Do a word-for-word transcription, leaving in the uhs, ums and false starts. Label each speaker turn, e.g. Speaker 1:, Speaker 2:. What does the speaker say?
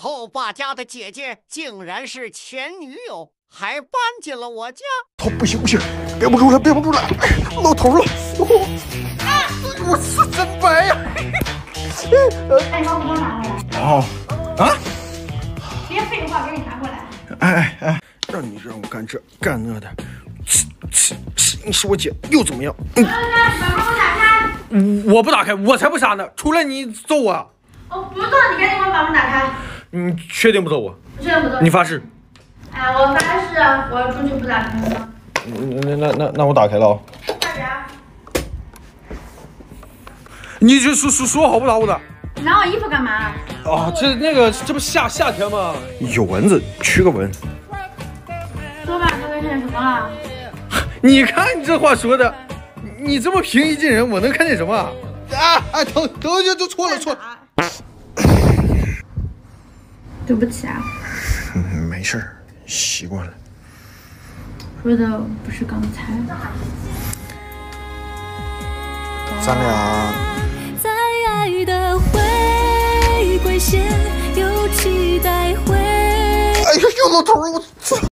Speaker 1: 后爸家的姐姐竟然是前女友，还搬进了我家。
Speaker 2: 头不行不行，憋不住了憋不住了，露头了！哦、啊，我是真白呀！
Speaker 3: 哎，你把武装拿过来。
Speaker 2: 哦，啊！
Speaker 3: 别废话，给你拿过来。
Speaker 2: 哎哎哎，让你让我干这干那的，吃吃吃！你是我姐又怎么样？嗯，
Speaker 3: 把门给我打开。
Speaker 4: 我不打开，我才不傻呢！出来你揍我！
Speaker 3: 我不揍你，赶紧给我把门打开。
Speaker 4: 你确定不揍我？
Speaker 3: 我确定不揍
Speaker 4: 你发誓？
Speaker 3: 哎，我发誓，我要出去不打开门。
Speaker 2: 那那那那我打开了啊！
Speaker 3: 快点！
Speaker 4: 你就说说说好不打我的？
Speaker 3: 你拿我衣服干嘛？
Speaker 4: 啊，这那个这不夏夏天吗？
Speaker 2: 有蚊子，驱个蚊。
Speaker 3: 说吧，都看见什么了？
Speaker 4: 你看你这话说的，你这么平易近人，我能看见什么？
Speaker 2: 啊啊！疼疼就就错了错了。
Speaker 3: 对不起啊。
Speaker 2: 嗯，没事儿，习惯了。
Speaker 3: 说的不是刚才。
Speaker 2: 咱俩
Speaker 5: 在爱的回归线，有期待会。
Speaker 2: 哎呀，又露头了，我操！